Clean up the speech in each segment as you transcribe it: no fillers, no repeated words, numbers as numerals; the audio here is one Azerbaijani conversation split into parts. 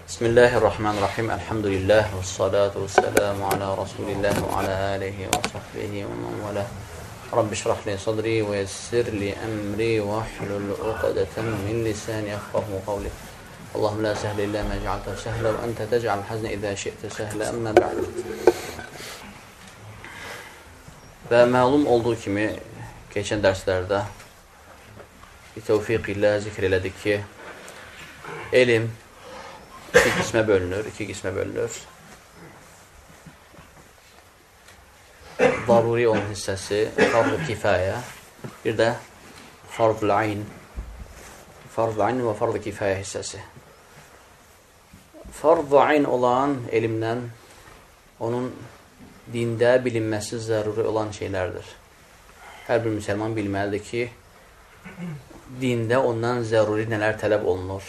Bismillahirrahmanirrahim. Elhamdülillah ve salatu ve selamu ala Resulillah ve ala alihi ve sahbihi ve men vela. Rabbi şrah li sadri ve yessir li emri ve hlul uqdeten min lisani yefqahu qawli. Allahümme la sehle illa ma cealtehu sehle ve ente tec'al hazne izâ şi'te sehle emme ba'd. Və məlum olduğu kimi keçən dərslərdə bir tevfiq ilə zikr elədik ki, elm iki qismə bölünür. Daruri olan hissəsi, farz-ı kifayə, bir də farz-ı ayn və farz-ı kifayə hissəsi. Farz-ı ayn olan elmdən onun dində bilinməsi zəruri olan şeylərdir. Hər bir müsəlman bilməlidir ki, dində ondan zəruri nələr tələb olunur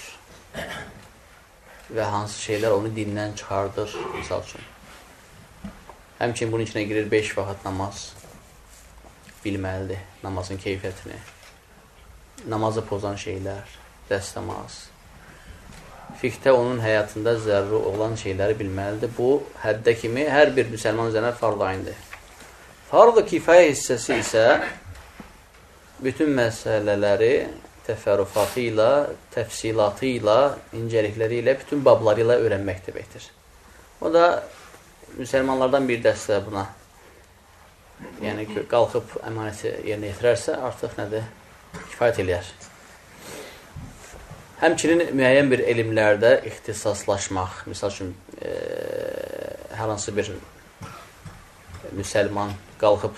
və hansı şeylər onu dindən çıxardır, misal üçün. Həmçinin bunun içine girir 5 vaxt namaz bilməlidir, namazın keyfiyyətini, namazı pozan şeylər, dəstəmaz. Fiqhdə onun həyatında zəruri olan şeyləri bilməlidir. Bu, həddə kimi hər bir müsəlman üzərinə farz-ı ayndir. Farz-ı kifayə hissəsi isə bütün məsələləri təfərrüfatı ilə, təfsilatı ilə, incəlikləri ilə, bütün babları ilə öyrənmək deməkdir. O da müsəlmanlardan bir dəstə buna, yəni qalxıb əmanəti yerinə yetirərsə, artıq nədir? Kifayət eləyər. Həmçinin müəyyən bir elmlərdə ixtisaslaşmaq, misal üçün, hər hansı bir müsəlman qalxıb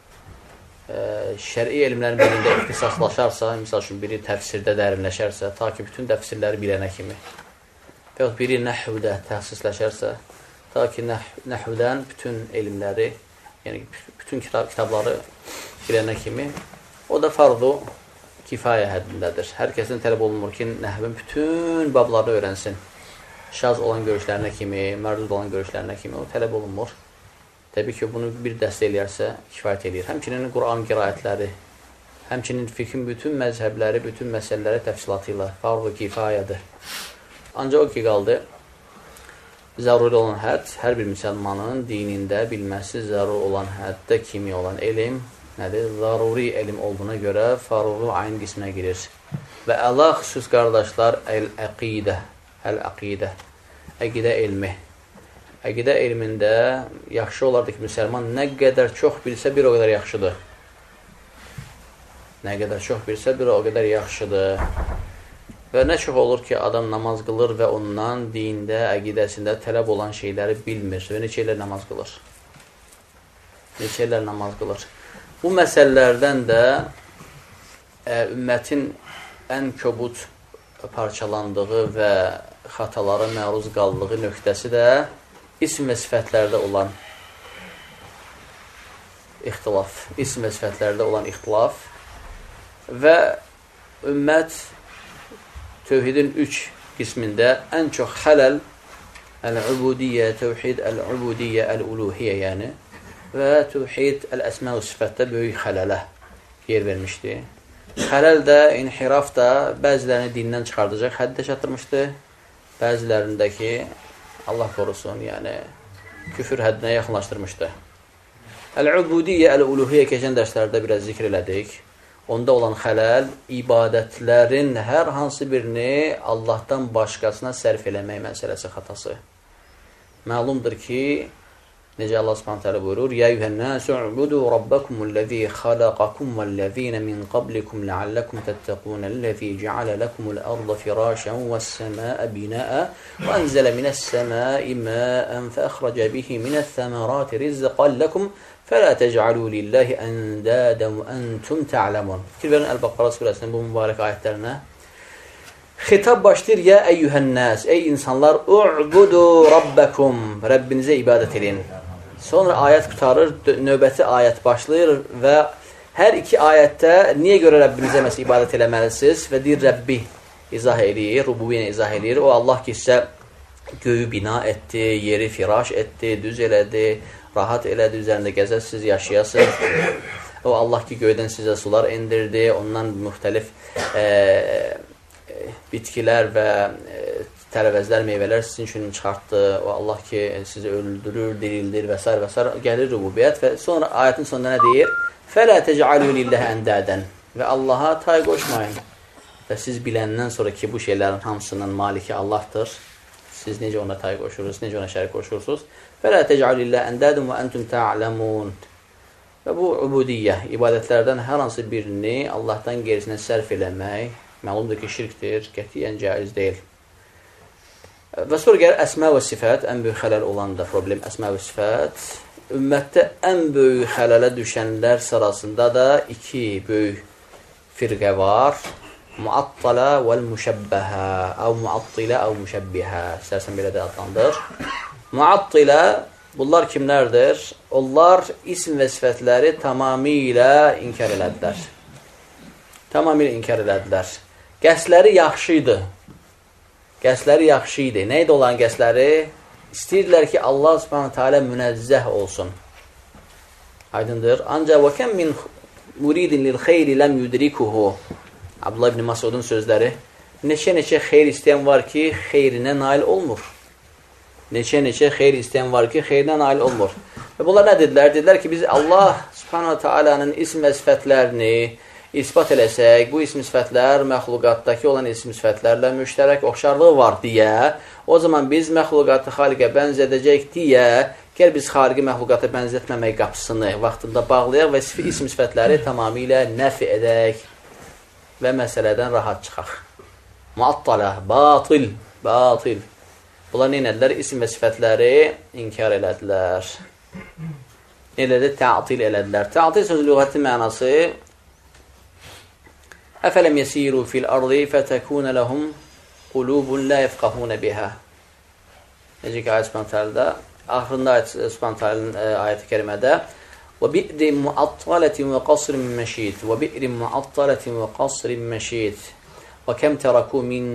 şəri elmlərin birində ixtisaslaşarsa, misal üçün, biri təfsirdə dərinləşərsə, ta ki, bütün təfsirləri bilənə kimi, və biri nəhvdə təhsisləşərsə, ta ki, nəhvdən bütün elmləri, yəni bütün kitabları bilənə kimi, o da farz-ı kifayə həddindədir. Hər kəsin tələb olunmur ki, nəhvin bütün bablarını öyrənsin. Şaz olan görüşlərinə kimi, mərdud olan görüşlərinə kimi, o tələb olunmur. Təbii ki, bunu bir dəstə eləyərsə, kifayət eləyir. Həmçinin Quran qiraətləri, həmçinin fiqhin bütün məzhəbləri, bütün məsələləri təfsilatı ilə farz-ı kifayədir. Ancaq o ki, qaldı, zəruri olan hədd, hər bir müsəlmanın dinində bilməsi zəruri olan həddə kimi olan elm, nədir? Zaruri elm olduğuna görə farz-ı ayn qisminə girir. Və əla xüsus qardaşlar, əqidə, əqidə elmi. Əqidə elmində yaxşı olardı ki, müsəlman nə qədər çox bilsə, bir o qədər yaxşıdır. Nə qədər çox bilsə, bir o qədər yaxşıdır. Və nə çox olur ki, adam namaz qılır və ondan dində, əqidəsində tələb olan şeyləri bilmir və neçə ilə namaz qılır. Bu məsələlərdən də ümmətin ən kobud parçalandığı və xatalara məruz qaldığı nöqtəsi də ism və sifətlərdə olan ixtilaf, və ümmət tövhidin 3 qismində ən çox xələl, əl-ubudiyyə, tövhid, əl-ubudiyyə, əl-uluhiyyə yəni, və tövhid, əl-əsmə və sifətdə böyük xələlə yer vermişdi. Xələl də, inhiraf da bəzilərini dindən çıxardacaq həddə çatdırmışdı, bəzilərindəki Allah qorusun, yəni küfür həddinə yaxınlaşdırmışdı. Əl-ubudiyyə, əl-uluhiyyə keçən dərslərdə biraz zikr elədik. Onda olan xələl, ibadətlərin hər hansı birini Allahdan başqasına sərf eləmək məsələsi xatası. Məlumdur ki, necə Allah Subhanahu buyurur, "Ya eyyuhən-nâsu u'budu rabbakumullezî xalaqakum vellezîne min qablikum leallekum tettaqûn ellezî ceale lekumul arda firâşen ve's-semâe binâ'a ve enzele mine's-semâi mâ'en fe'akhraca bihi mine's-semerâti rizqan lekum فَلَا تَجْعَلُوا لِلّٰهِ اَنْدَادًا وَاَنْتُمْ تَعْلَمُونَ." Fikir verin El-Baqqara suresinin bu mübarək ayətlərinə. Xitab başlayır, "Ya eyyuhən-nâs", ey insanlar, "U'budu rabbakum", Rəbbinizə ibadət edin. Sonra ayət qutarır, növbəti ayət başlayır və hər iki ayətdə niyə görə Rəbbinizə məsələ ibadət eləməlisiniz və deyir, Rəbbi izah eləyir, rububiyyəni izah eləyir. O Allah ki, sizə göyü bina etdi, yeri firaş etdi, düz elədi, rahat elədi, üzərində gəzəsiniz, yaşayasınız. O Allah ki, göydən sizə sular endirdi, ondan müxtəlif bitkilər və tərəvəzlər, meyvələr sizin üçün çıxartdı. O Allah ki, sizi öldürür, dirildir və s. və s. Gəlir rububiyyət və sonra ayətin sonunda nə deyir? فَلَا تَجْعَلُوا لِلَّهَ أَنْدَادًا Və Allaha tay qoşmayın. Və siz biləndən sonra ki, bu şeylərin hamısının maliki Allahdır. Siz necə ona tay qoşursunuz, necə ona şərik qoşursunuz? فَلَا تَجْعَلُوا لِلَّهَ أَنْدَادًا وَأَنْتُمْ تَعْلَمُونَ Və bu ubudiyyə, ibadətlərdən hər hansı birini Allahdan gerisinə sərf eləmək, məlumdur ki, şirkdir, qətiyyən caiz deyil. Və sonra gəlir əsmə və sifət, ən böyük xələl olan da problem əsmə və sifət. Ümmətdə ən böyük xələlə düşənlər sırasında da iki böyük firqə var. Muattala vəl-müşəbbəhə, əv muattilə, əv müşəbbihə. İstərsən belə də adlandır. Muattilə, bunlar kimlərdir? Onlar ism və sifətləri tamamilə inkar elədilər. Tamamilə inkar elədilər. Qəsləri yaxşı idi. Qəsləri yaxşı idi. Nə idi olan qəsləri? İstəyirdilər ki, Allah subhanahu teala münəzzəh olsun. Aydındır. Ancaq وَكَمْ مِنْ مُرِيدٍ لِلْخَيْرِ لَمْ يُدْرِكُهُ Abdullah ibn Masudun sözləri. Neçə-neçə xeyr istəyən var ki, xeyrinə nail olmur. Neçə-neçə xeyr istəyən var ki, xeyrinə nail olmur. Və bunlar nə dedilər? Dedilər ki, biz Allah subhanahu teala'nın ism və sifətlərini ispat eləsək, bu ism sifətlər məxluqatdakı olan ism sifətlərlə müştərək oxşarlığı var deyə, o zaman biz məxluqatı xaliqə bənzədəcək deyə, gəl biz xaliqi məxluqata bənzətməmək qapısını vaxtında bağlayaq və ism sifətləri tamamilə nəf edək və məsələdən rahat çıxaq. Muattala, batil, batil. Bunlar nə edilər? İsm və sifətləri inkar elədilər. Elədə tə'til elədilər. Tə'til sözü lüğəti mənası Əfələm yəsiru fil ardı fətəkunə ləhum qulubun lə yəfqahunə bihə. Necə ki, ayət Subhanətələdə, axırında Subhanətələnin ayəti kərimədə وَبِئْرٍ مُعَطَّلَةٍ وَقَصْرٍ مَشِيدٍ وَبِئْرٍ مُعَطَّلَةٍ وَقَصْرٍ مَشِيدٍ وَكَمْ تَرَكُوا مِنْ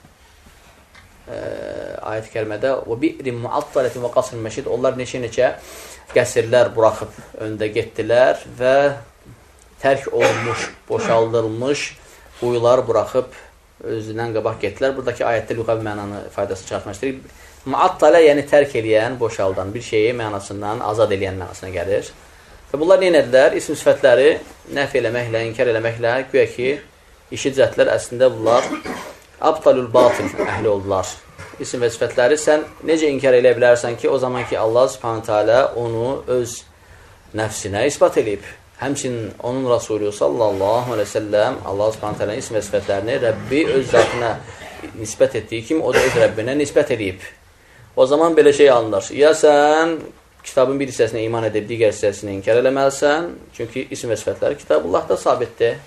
ayət-i kərimədə وَبِئْرٍ مُعَطَّلَةٍ وَقَصْرٍ مَشِيدٍ Onlar neçə-neçə qəsrlər buraxıb öndə getdilər və tərk olunmuş, boşaldılmış quyular buraxıb özündən qabaq getdilər. Buradakı ayətdə lüğəvi mənanı faydası çıxartmaq istəyirik. Muattalə, yəni tərk eləyən, boşaldan bir şeyi mənasından azad eləyən mənasına gəlir. Və bunlar nə edilər? İsm sifətləri nəf eləməklə, inkar eləməklə, güya ki, işi cəhdlər əslində bunlar abtalul batil əhli oldular. İsm və sifətləri sən necə inkar eləyə bilərsən ki, o zaman ki, Allah subhanahu teala onu öz nəfsinə isbat eləyib. Həmçinin onun Rasulü sallallahu aleyhi ve sellem Allah subhanahu teala ism və sifətlərini Rəbbi öz zatına nisbət etdiyi kimi o da öz Rəbbinə nisbət edib. O zaman belə şey alınır. Ya sən kitabın bir hissəsinə iman edib, digər hissəsinə inkar eləməlisən. Çünki ism və sifətləri Kitabullahda sabitdir.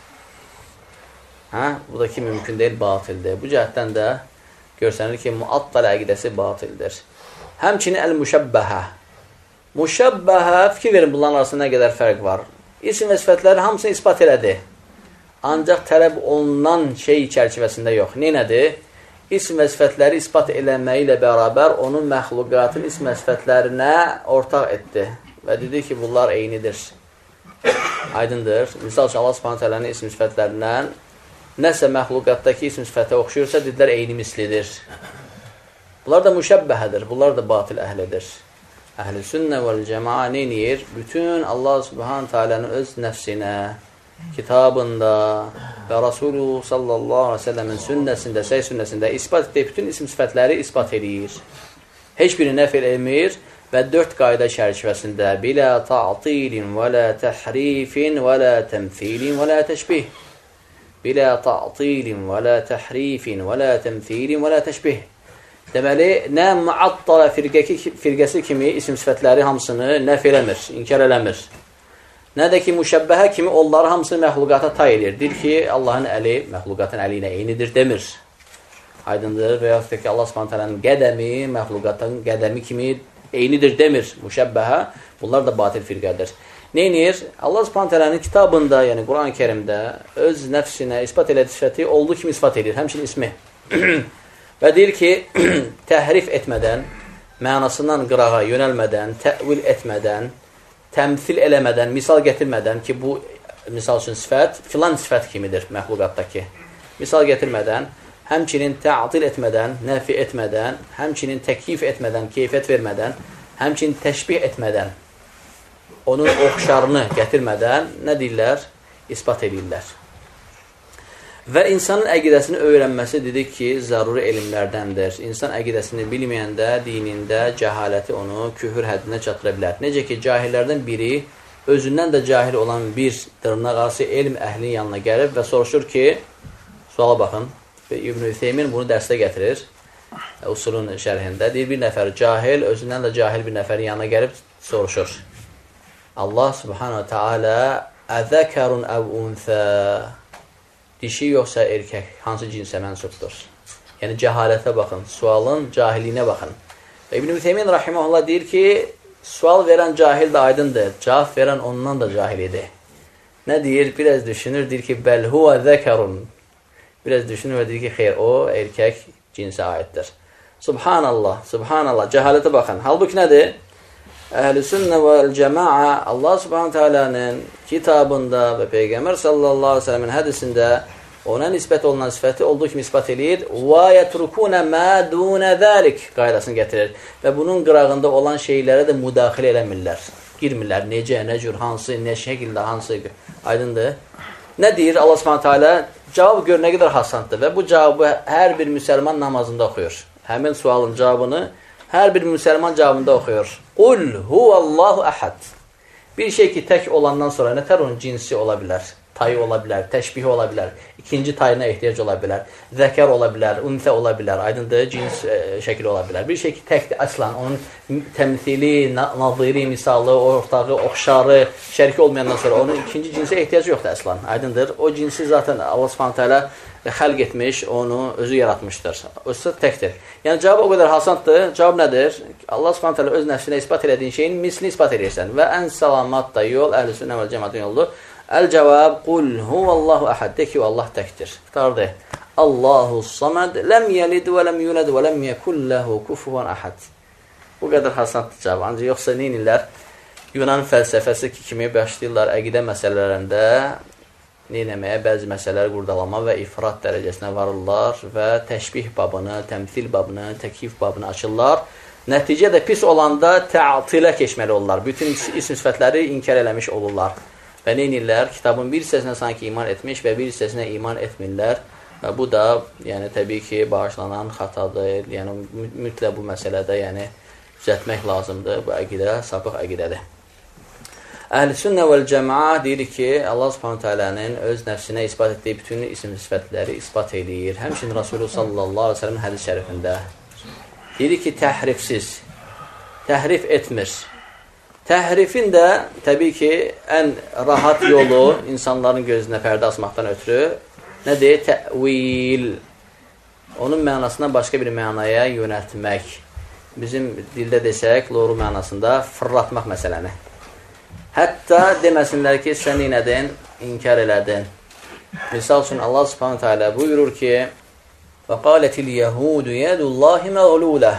Bu da ki, mümkün deyil, batildir. Bu cəhətdən də görsənir ki, muattal əqidəsi batildir. Həmçinin əl-müşəbbəhə. Müşəbbəhə, fikir verin bunların arasında nə qədər fərq var. İsm və sifətləri hamısını ispat elədi. Ancaq tələb olunan şey çərçivəsində yox. Neynədir? İsm və sifətləri ispat eləməyi ilə bərabər onun məxluqatın ism və sifətlərinə ortaq etdi. Və dedi ki, bunlar eynidir. Aydındır. Misal üçün, Allah subhanahu teala'nın ism sifətlərindən nəsə məxluqatdakı ism sifətə oxşuyursa, dedilər, eyni mislidir. Bunlar da müşəbbəhədir. Bunlar da batil əhlidir. Əhl-i sünnə vəl-cəmaa neynir? Bütün Allah subhanahu teala'nın öz nəfsinə, kitabında və Rasulü sallallahu aleyhi ve sellemin sünnəsində, səy sünnəsində ispat edib, bütün isim sifətləri ispat edir. Heç biri nəf eləmir və 4 qayda çərçivəsində bilə ta'tilin və lə təhrifin və lə təmthilin və lə təşbih. Bilə ta'tilin və lə təhrifin və lə təmthilin və lə təşbih. Deməli, nə muattala firqəsi kimi isim sifətləri hamısını nəf eləmir, inkar eləmir. Nə də ki, müşəbbəhə kimi onları hamısını məxluqata tay edir. Deyir ki, Allahın əli məxluqatın əli ilə eynidir demir. Aydındır və yaxud da ki, Allah subhanətələrin qədəmi məxluqatın qədəmi kimi eynidir demir müşəbbəhə. Bunlar da batil firqədir. Neynir? Allah subhanətələrin kitabında, yəni Quran-ı Kerimdə öz nəfsinə ispat elədiyi sifəti olduğu kimi ispat edir, həmçinin ismi. Və deyir ki, təhrif etmədən, mənasından qırağa yönəlmədən, təvil etmədən, təmsil eləmədən, misal gətirmədən ki, bu misal üçün sifət, filan sifət kimidir məxluqatdakı. Misal gətirmədən, həmçinin tə'til etmədən, nəfi etmədən, həmçinin təkyif etmədən, keyfiyyət vermədən, həmçinin təşbih etmədən, onun oxşarını gətirmədən nə deyirlər? İsbat edirlər. Və insanın əqidəsini öyrənməsi dedik ki, zəruri elmlərdəndir. İnsan əqidəsini bilməyəndə, dinində cəhaləti onu küfür həddinə çatdıra bilər. Necə ki, cahillərdən biri özündən də cahil olan bir dırnaqarası elm əhlinin yanına gəlib və soruşur ki, suala baxın, İbn-i Ütheymin bunu dərsdə gətirir, usulun şərhində. Deyir, bir nəfər cahil, özündən də cahil bir nəfərin yanına gəlib soruşur. Allah subhanahu teala əzəkərun əv unthə, dişi yoxsa erkək, hansı cinsə mənsubdur? Yəni, cəhalətə baxın, sualın cahiliyinə baxın. Və İbn-i Ütheymin rahiməhullah deyir ki, sual verən cahil də aydındır, cavab verən ondan da cahil idi. Nə deyir? Biraz düşünür, deyir ki, bəl huvə zəkərun. Biraz düşünür və deyir ki, xeyr, o erkək cinsə aiddir. Subhanallah, subhanallah, cəhalətə baxın. Halbuki nədir? Əhl-i sünnə vəl cəmaə Allah subhanahu teala'nın kitabında və Peyğəmbər sallallahu aleyhi ve sellemin hədisində ona nisbət olunan sifəti olduğu kimi ispat edir. Və yətrukuna mə dunə zəlik qaydasını gətirir. Və bunun qırağında olan şeylərə də müdaxilə eləmirlər. Girmirlər. Necə, nə cür, hansı, nə şəkildə, hansı. Aydındır. Nə deyir Allah subhanahu teala? Cavab gör nə qədər hasandır və bu cavabı hər bir müsəlman namazında oxuyur. Həmin sualın cavabını hər bir müsəlman cavabında oxuyur. Qul huvallahu əhəd. Bir şey ki, tək olandan sonra nətər onun cinsi ola bilər, tayı ola bilər, təşbihi ola bilər, ikinci tayına ehtiyac ola bilər, zəkər ola bilər, unsə ola bilər, aydındır, cins şəkili ola bilər. Bir şey ki, təkdir, əslan, onun təmsili, naziri, misalı, ortağı, oxşarı, şəriki olmayandan sonra onun ikinci cinsə ehtiyac yoxdur əslan, aydındır. O cinsi zaten Allah subhanahu teala xəlq etmiş, onu özü yaratmışdır. Özü təkdir. Yəni, cavab o qədər hasandır. Cavab nədir? Allah subhanahu teala öz nəfsinə ispat elədiyin şeyin mislini ispat edirsən. Və ən salamat da yol, əhl-i sünnə vəl cəmaatın yoludur. Əl-cavab, qul huvallahu əhəd. De ki, Allah təkdir. Qutardı. Allahu samad, ləm yəlid və ləm yulad və ləm yəkulləhu kufuvan əhəd. Bu qədər hasandır cavab. Ancaq yoxsa neynirlər? Yunan fəlsəfəsi kimi başlayırlar əqidə məsələlərində neynəməyə, bəzi məsələləri qurdalama və ifrat dərəcəsinə varırlar və təşbih babını, təmsil babını, təkif babını açırlar. Nəticə də pis olanda tə'tilə keçməli olurlar. Bütün isim sifətləri inkar eləmiş olurlar. Və neynirlər? Kitabın bir hissəsinə sanki iman etmiş və bir hissəsinə iman etmirlər. Və bu da, yəni, təbii ki, bağışlanan xatadır. Yəni, mütləq bu məsələdə, yəni, düzəltmək lazımdır. Bu əqidə, sapıq əqidədir. Əhl-i sünnə vəl cəmaə deyir ki, Allah subhanahu teala'nın öz nəfsinə ispat etdiyi bütün isim sifətləri ispat edir. Həmçinin Rasulü sallallahu aleyhi ve sellem hədis şərifində deyir ki, təhrifsiz, təhrif etmir. Təhrifin də təbii ki, ən rahat yolu insanların gözünə pərdə asmaqdan ötürü nədir? Təvil. Onun mənasına başqa bir mənaya yönəltmək. Bizim dildə desək, loru mənasında fırlatmaq məsələni. Hətta deməsinlər ki, sən neynədin? İnkar elədin. Misal üçün Allah subhanahu teala buyurur ki, وَقَالَتِ الْيَهُودُ يَدُ اللّٰهِ مَغْلُولَهِ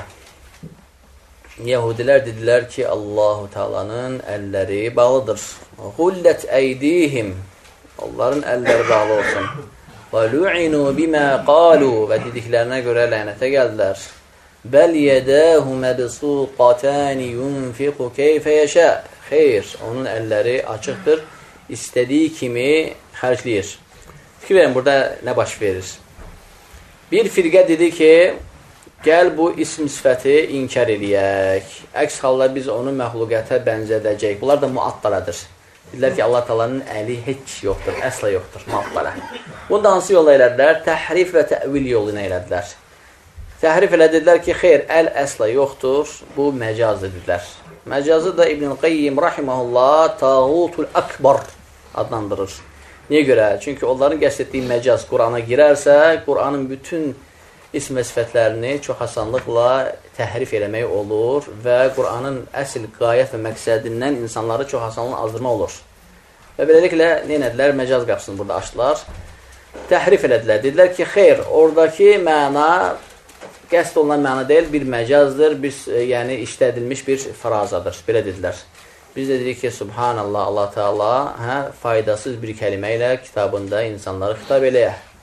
Yahudilər dedilər ki, Allahu Teala'nın əlləri bağlıdır. غُلَّتْ əydihim Onların əlləri bağlı olsun. وَلُعِنُوا بِمَا قَالُوا Və dediklərinə görə lənətə gəldilər. بَلْ يَدَاهُ مَبْسُوطَتَانِ يُنْفِقُ كَيْفَ يَشَاءُ Xeyr, onun əlləri açıqdır, istədiyi kimi xərcləyir. Fikir verin, burada nə baş verir? Bir firqə dedi ki, gəl bu ism sifəti inkar eləyək. Əks halda biz onu məxluqətə bənzədəcək. Bunlar da muattaladır. Dedilər ki, Allah Taala'nın əli heç yoxdur, əsla yoxdur, muattala. Bunda hansı yolla elədilər? Təhrif və təvil yoluna elədilər. Təhrif elədilər ki, xeyr, əl əsla yoxdur, bu məcazdır dedilər. Məcazı da İbn-i Qayyim rahiməhullah tağutul akbar adlandırır. Niyə görə? Çünki onların qəsd etdiyi məcaz Qur'ana girərsə, Qur'anın bütün ism və sifətlərini çox asanlıqla təhrif eləmək olur və Qur'anın əsl qayət və məqsədindən insanları çox asanlıqla azdırma olur. Və beləliklə, neynədilər? Məcaz qapısını burada açdılar. Təhrif elədilər. Dedilər ki, xeyr, oradakı məna qəsd olunan məna deyil, bir məcazdır, yəni işlədilmiş bir frazadır. Belə dedilər. Biz də dedik ki, Subhanallah, Allah Teala faydasız bir kəlmə ilə kitabında insanları xitab eləyək.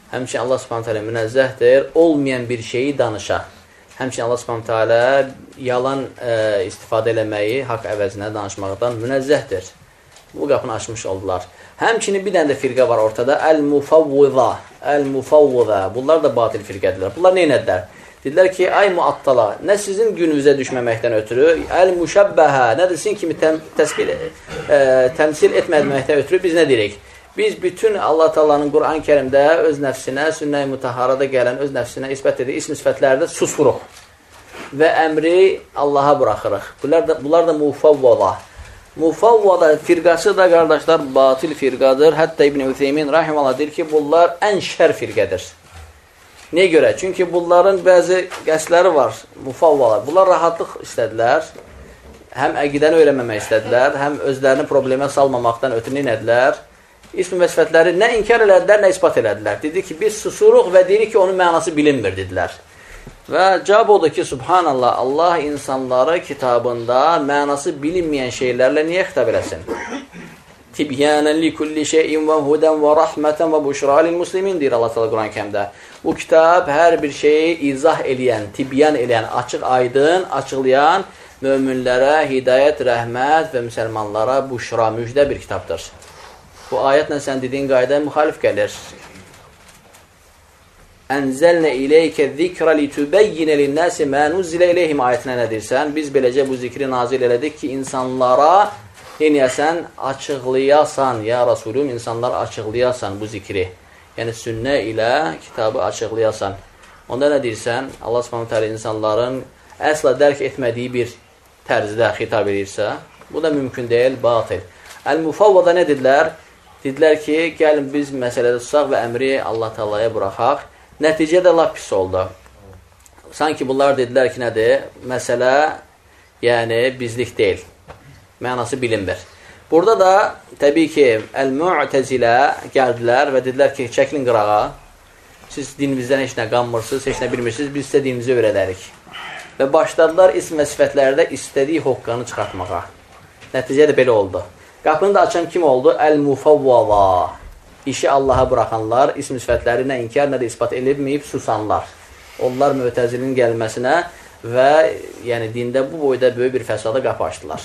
Həmçinin Allah Subhanahu taala münezzehdir, olmayan bir şeyi danışa. Həmçinin Allah Subhanahu taala yalan istifadə eləməyi, haqq əvəzinə danışmaqdan münezzehdir. Bu qapını açmış oldular. Həmçinin bir dənə də firqə var ortada. Əl-mufavvıza. Əl-mufavvıza. Bunlar da batil firqədirlər. Bunlar nə edədilər? Dedilər ki, ay muattala, nə sizin gününüzə düşməməkdən ötürü, əl-müşəbbəhə, nə də sizin kimi təmsil etmədməkdən ötürü biz nə deyirik? Biz bütün Allah Taala'nın Quran-ı Kərimdə öz nəfsinə, sünnə-i mutahharada gələn öz nəfsinə isbət edir, ism sifətlərdə susfuruq və əmri Allaha buraxırıq. Bunlar da mufavvıza. Mufavvada firqası da qardaşlar batil firqadır. Hətta İbn Ütheymin rahimehullah deyir ki, bunlar ən şər firqədir. Niyə görə? Çünki bunların bəzi qəsdləri var, mufavvalar. Bunlar rahatlıq istədilər. Həm əqidəni öyrənməmək istədilər, həm özlərini problemə salmamaqdan ötürü nədilər? İsm və sifətləri nə inkar elədilər, nə isbat elədilər. Dedi ki, biz susuruq və deyirik ki, onun mənası bilinmir, dedilər. Və cavab odur ki, subhanallah, Allah insanlara kitabında mənası bilinməyən şeylərlə niyə xitab eləsin? Tibyənən li kulli şeyin və hudən və rəhmətən və buşra lil-muslimin deyir Allah Teala Quran-ı Kərimdə. Bu kitab hər bir şeyi izah eləyən, tibyan eləyən, açıq, aydın, açıqlayan möminlərə hidayət, rəhmət və müsəlmanlara buşra, müjdə bir kitabdır. Bu ayətlə sən dediyin qayda müxalif gəlir. Ənzəlnə iləykə zikrə litübəyyinə linnəsi mə nuzzilə iləyhim ayətinə nə deyirsən? Biz beləcə bu zikri nazil elədik ki, insanlara yeniyəsən, açıqlayasan, ya Rasulüm, insanlar açıqlayasan bu zikri. Yəni, sünnə ilə kitabı açıqlayasan. Onda nə deyirsən? Allah s.ə.v. insanların əsla dərk etmədiyi bir tərzdə xitab edirsə, bu da mümkün deyil, batil. Əl-mufavvada nə dedilər? Dedilər ki, gəlin biz məsələdə susaq və əmri Allah Taala'ya buraxaq. Nəticə də lap pis oldu. Sanki bunlar dedilər ki, nədir? Məsələ, yəni bizlik deyil. Mənası bilinmir. Burada da təbii ki, Əl-Mu'təzilə gəldilər və dedilər ki, çəkilin qırağa. Siz dinimizdən heç nə qanmırsınız, heç nə bilmirsiniz, biz sizə dinimizi öyrədərik. Və başladılar ism və sifətlərdə istədiyi hoqqanı çıxartmağa. Nəticə də belə oldu. Qapını da açan kim oldu? Əl-Mufavvada. İşi Allaha buraxanlar, ism sifətləri nə inkar, nə də ispat edilməyib susanlar. Onlar Mü'təzilinin gəlməsinə və yəni dində bu boyda böyük bir fəsada qapı açdılar.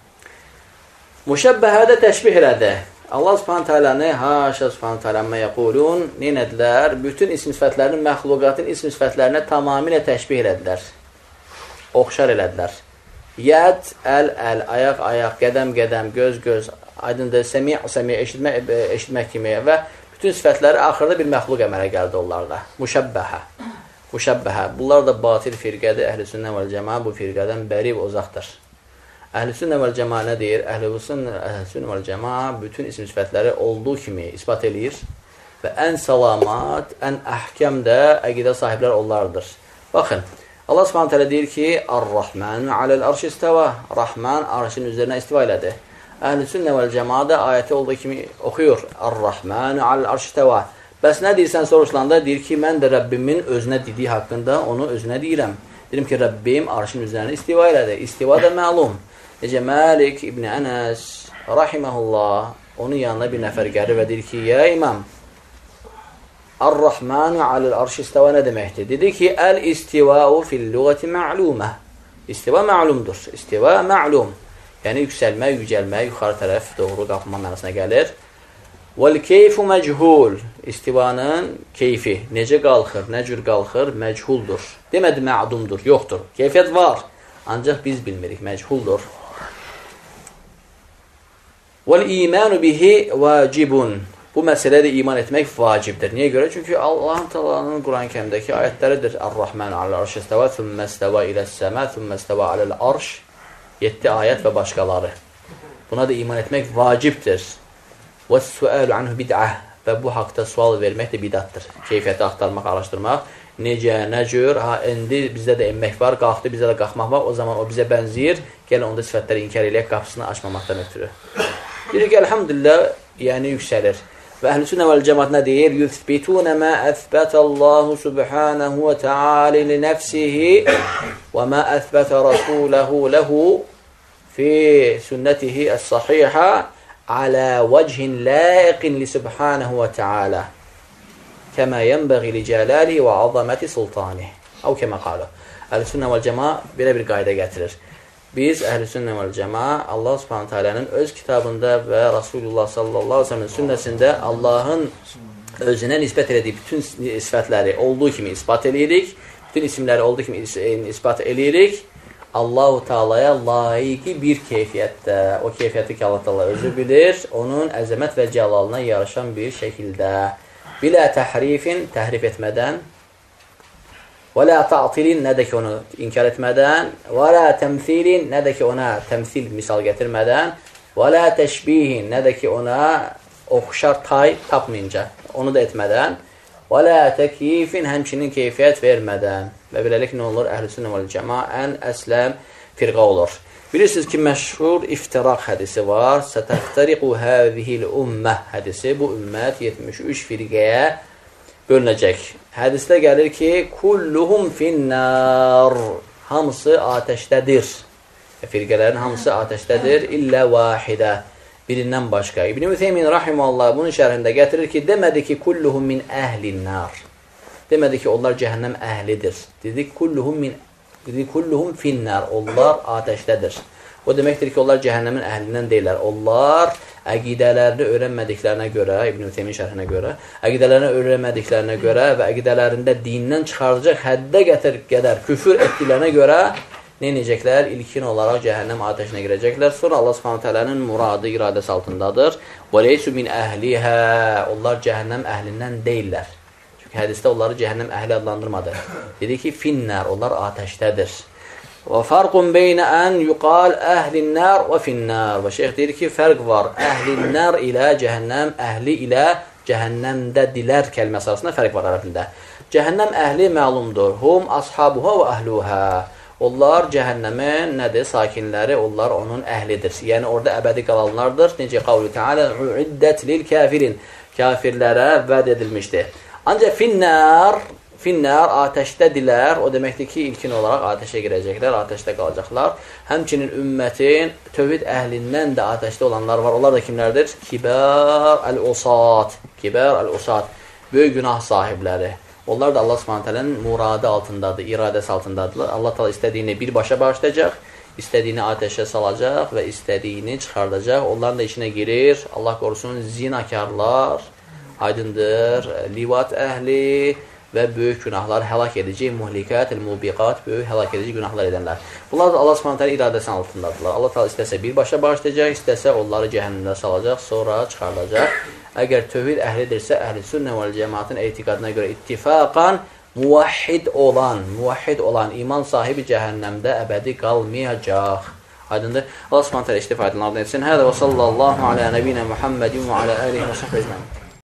Müşəbbəhədə təşbih elədi. Allah Subhanahu taala'nı haşa Subhanahu taala mə yəqulun nenədilər? Bütün ism sifətlərini məxluqatın ism sifətlərinə tamamilə təşbih elədilər. Oxşar elədilər. Yəd, əl, ayaq, qədəm, göz, aydındır, səmi, eşitmək kimi və bütün sifətləri axırda bir məxluq əmələ gəldi onlarda. Müşəbbəhə. Bunlar da batil firqədir. Əhl-i-Sünnə vəl-Cəmaa bu firqədən bərib uzaqdır. Əhl-i-Sünnə vəl-Cəmaa nə deyir? Əhl-i-Sünnə vəl-Cəmaa bütün isim sifətləri olduğu kimi ispat eləyir və ən salamat, ən əhkəm də əqidə sahiblər onlardır. Baxın, Allah Subhanahu taala deyir ki, Ar-Rahman aləl-arş istəva. Rahman arşın üzərinə istiva elədi. Əhl-i-Sünnə vəl-Cəmaa da ayəti olduğu kimi oxuyur. Ar-Rahman aləl-arş istəva. Bəs nə deyirsən soruşulanda deyir ki, mən də Rəbbimin özünə dediyi haqqında onu özünə deyirəm. Deyirəm ki, Rəbbim arşın üzərinə istiva elədi. İstiva da məlum. Necə Məlik İbn Ənəs rahiməhullah onun yanına bir nəfər gəlir və deyir ki, ya imam, Ar-Rahmanu aləl-arş istəva nə deməkdir? Dedi ki, əl-istivau fil-lüğəti ma'lumə. İstiva ma'lumdur. İstiva ma'lum. Yəni, yüksəlmək, yücəlmək, yuxarı tərəf doğru qalxma mənasına gəlir. Vəl-keyfu məchul. İstivanın keyfi, necə qalxır, nə cür qalxır, məchuldur. Demədi ma'dumdur, yoxdur. Keyfiyyət var, ancaq biz bilmirik, məchuldur. Vəl-imanu bihi vacibun. Bu məsələdə iman etmək vacibdir. Niyə görə? Çünki Allah-u Teala'nın Quran-ı Kərimdəki ayətləridir. Ar-Rahman aləl-arş istəva, thumma istəva iləs-səmə, thumma istəva aləl-arş. 7 ayət və başqaları. Buna da iman etmək vacibdir. Və-s-suəlu anhu bid'ah. Və bu haqda sual vermək də bid'atdır. Keyfiyyəti axtarmaq, araşdırmaq. Necə, nə cür? İndi bizdə də enmək var, qalxdı, bizdə də qalxmaq var. O zaman o bizə bənziyir. Gəlin onda sifətləri inkar eləyək, qapısını açmamaqdan ötürü. Deyir ki, elhamdülillah, yəni yüksəlir. Və Əhl-i-Sünnə vəl-Cəmaət nə deyir? Yuthbituna mə əthbətəllahu subhanahu və teala li nəfsihi və mə əthbətə rasuləhu ləhu fi sünnətihi əs-sahihə alə vəcihin ləiqin li subhanahu və teala. kəmə yənbəği li cəlali və azaməti sultani. Əv kəmə qalı. Əhl-i-Sünnə vəl-Cəma belə bir qayda gətirir. Biz Əhl-i-Sünnə vəl-Cəma Allah Subhanahu taala'nın öz kitabında və Rasulullah sallallahu əleyhi və səlləm sünnəsində Allahın özünə nisbət etdiyi bütün sifətləri olduğu kimi isbat edirik. Bütün isimləri olduğu kimi isbat edirik. Allah-u Teala'ya layiqi bir keyfiyyətdə, o keyfiyyəti ki Allah Teala özü bilir, onun əzəmət və cəlalına yarışan bir şəkildə, bilə təhrifin, təhrif etmədən, və lə ta'tilin, nə də ki onu inkar etmədən, və lə təmthilin, nə də ki ona təmthil misal gətirmədən, və lə təşbihin, nə də ki ona oxşar tay tapmayınca, onu da etmədən, və lə təkyifin, həmçinin keyfiyyət vermədən və beləlik nə olur? Əhl-i-Sünnə vəl-Cəma ən əsləm firqa olur. Bilirsiniz ki, məşhur iftiraq hədisi var. Sətəftəriqu həzihil ümmə hədisi. Bu ümmət 73 firqəyə bölünəcək. Hədisdə gəlir ki, kulluhum finnər. Hamısı atəşdədir. Firqələrin hamısı atəşdədir. İllə vahidə. Birindən başqa. İbn-i Mütheymin rahiməllah bunun şərhində gətirir ki, demədi ki, kulluhum min əhlin nar. Demədi ki, onlar cəhənnəm əhlidir. Dedi, kulluhum finnar. Onlar atəşdədir. O deməkdir ki, onlar cəhənnəmin əhlindən deyirlər. Onlar əqidələrini öyrənmədiklərinə görə, İbn-i Mütheymin şərhinə görə, əqidələrini öyrənmədiklərinə görə və əqidələrində dindən çıxardacaq həddə qədər küfür etdiklərinə görə neynəyəcəklər? İlkin olaraq cəhənnəm atəşinə girəcəklər. Sonra Allah Subhanahu taala'nın muradı, iradəsi altındadır. Və leysu min əhlihə. Onlar cəhənnəm əhlindən deyirlər. Çünki hədisdə onları cəhənnəm əhli adlandırmadı. Dedi ki, finnər, onlar atəşdədir. Və farqun beynə ən yuqal əhlin-nər və finnər. Və şeyx deyir ki, fərq var. Əhlin-nər ilə cəhənnəm, əhli ilə cəhənnəmdədilər kəlməsi arasında fərq var ərəb dilində. Cəhənnəm əhli məlumdur. Hum ashabuha və əhluhə. Onlar cəhənnəmin nədir? Sakinləri, onlar onun əhlidir. Yəni, orada əbədi qalanlardır. Necə qavlu Teala, uiddət lil kafirin. Kafirlərə vəd edilmişdir. Ancaq finnər atəşdədirlər. O deməkdir ki, ilkin olaraq atəşə girəcəklər, atəşdə qalacaqlar. Həmçinin ümmətin tövhid əhlindən də atəşdə olanlar var. Onlar da kimlərdir? Kibar əl-usat. Kibar əl-usat. Böyük günah sahibləri. Onlar da Allah Subhanahu muradı altındadır, iradəsi altındadırlar. Allah Teala istədiyini birbaşa bağışlayacaq, istədiyini atəşə salacaq və istədiyini çıxardacaq. Onların da içinə girir, Allah qorusun, zinakarlar, aydındır, livat əhli və böyük günahlar, həlak edici, muhlikat, mubiqat, böyük həlak edici günahlar edənlər. Bunlar da Allah Subhanahu iradəsinin altındadırlar. Allah Teala istəsə birbaşa bağışlayacaq, istəsə onları cəhənnəmdə salacaq, sonra çıxardacaq. Əgər tövhid əhlidirsə, Əhl-i-Sünnə vəl-Cəmaatın etiqadına görə ittifaqan muvahhid olan iman sahibi cəhənnəmdə əbədi qalmayacaq. Aydındır. Allah Subhanahu taala istifadə etsin. Hədə və sallallahu alə nəbiyinə Muhammedin və alə alihi və səhbə ecmaîn.